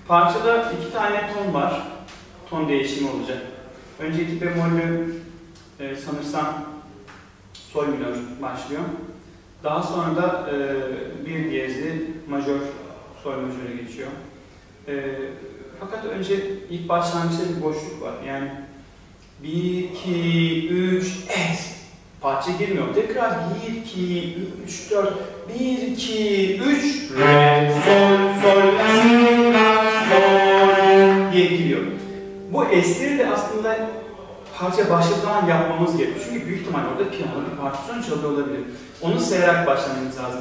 Parçada iki tane ton var. Ton değişimi olacak. Önce 2 bemollü sanırsam sol minör başlıyor. Daha sonra da bir diyezli majör sol majöre geçiyor. Fakat önce ilk başlangıçta bir boşluk var. Yani 1, 2, 3, es. Parça girmiyor. Tekrar 1, 2, 3, 4, 1, 2, 3, re, sol, sol, si, la, sol diye gidiyor. Bu esleri de aslında parça başladığı zaman yapmamız gerekiyor. Çünkü büyük ihtimal orada piyano bir partisyon çalıyor olabilir. Onu sayarak başlamamız lazım.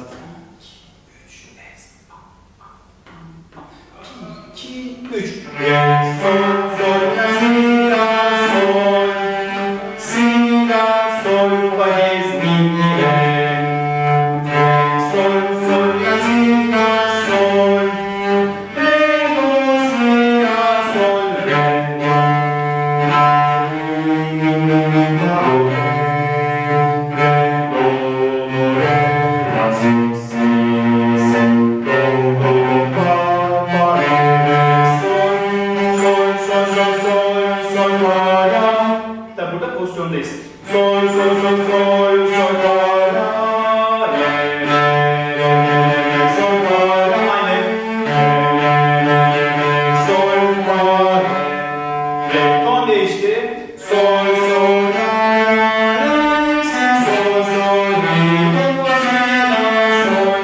2, 3, re, sol, sol, la, si, la, sol, si, la, sol, fa, diez, mi, re, sol, sol, la, si, la, sol, re, do, si, la, sol, re, mi, mi, la, do, re, do, re, la, si, si, si, do, do, fa, fa, re, sol, sol, sol, sol, sol, fa, la. Tabi burada pozisyondayız. Sol, sol, sol, sol, sol, fa, la, re, re, re, sol, fa, la, aynı. Re, re, sol, fa, re. Ton değişti. Sol, sol, la, re, si, sol, sol, mi, do, si, la, sol.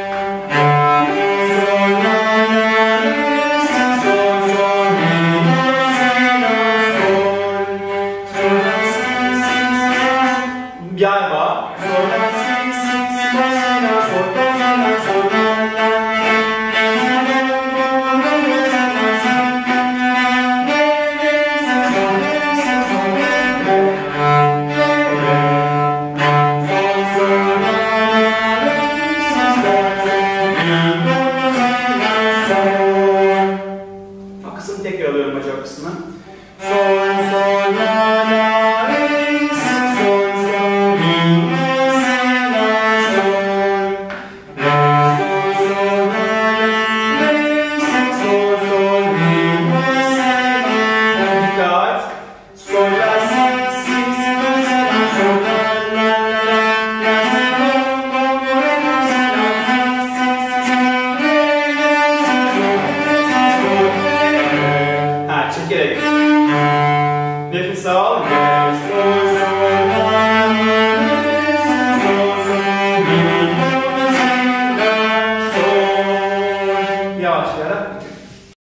Sol, la, re, si, sol, sol, mi, do, si, la, sol. Sol, la, si, si, si, yay var. Sol, la, si, si, si, do, si, la, sol, do, si, la, sol, la, la, si, do, do, do, si, la, si, re, re, si, sol, re, si, sol, re, re, re, sol, sol, la, re, si, sol, sol, mi, do, si, la, sol. O kısmı tekrar alıyorum majör kısmını. Sol, sol, la, la, re, si, sol, sol, mi, do, si, la, sol. Re, sol, sol, la, re, si, sol, sol, mi, do, si, la. Dikkat. Sol, la, si, si, si, do, si, la, sol, la, la, la, si, do, do, do, re, do, si, la, si, si, re, re, si, sol, re, si, sol, re, re. Ha, çekerek. Nefes al.